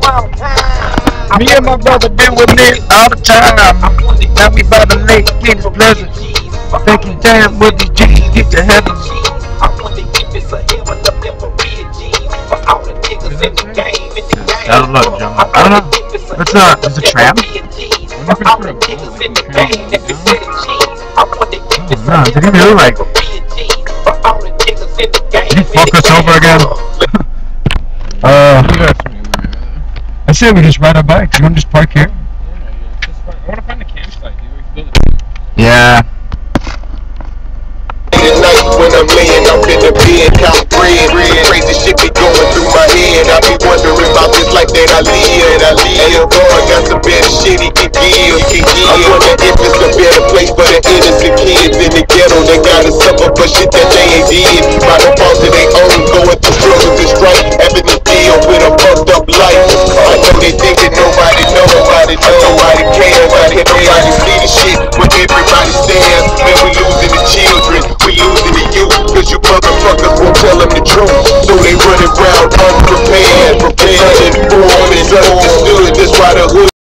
Me and my brother been with me all the time. Now we by the lake, getting pleasant. Taking time with these G's, get to heaven. I don't know, John. I don't know. It's a tram? No, did he really like? Did he fuck us over again? I say we just ride our bikes. You wanna just park here? I wanna find the campsite, dude. Yeah. At night when I'm laying up in the bed, count bread. Crazy shit be going through my head. I be wondering about this life that I live. And if God got some better shit he can give. I wonder if it's a better place for the innocent kids in the ghetto that gotta suffer for shit that they ain't did. By the fault of their own, going through struggles and strife, having to deal with a fucked up life. I know they think that nobody know, nobody cares. Nobody see the shit, but everybody stares. Man, we losing the children, we losing the youth, cause you motherfuckers won't tell them the truth. So they running around unprepared, uninformed and